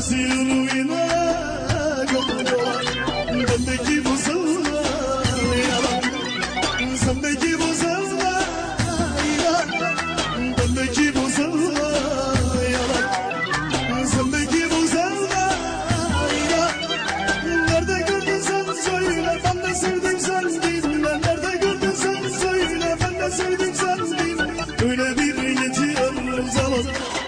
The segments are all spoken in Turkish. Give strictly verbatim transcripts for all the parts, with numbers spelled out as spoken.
geziyorum yine yolda. Bendeki bu sevda yalan, sendeki bu sevda yalan. Bendeki bu sevda yalan, sendeki bu sevda yalan. Nerede gördün sen söyle, ben de sevdim sen dinle. Nerede gördün sen söyle, ben de sevdim sen dinle. Öyle bir geçiyor zaman,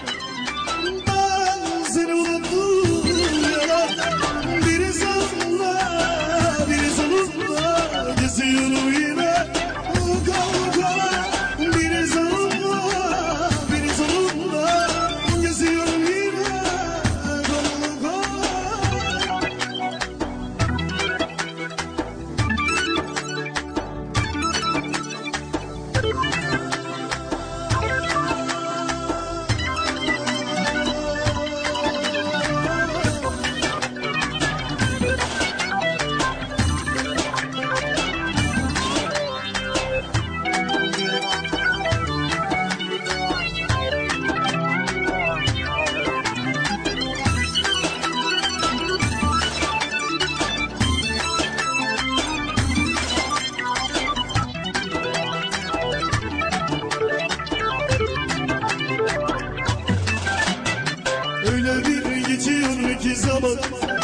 ben seni unuttum yalan. Biri sağımda, biri solumda, geziyorum yine kavga. Biri sağımda, biri solumda, geziyorum yine kavga. Öyle bir geçiyor ki zaman,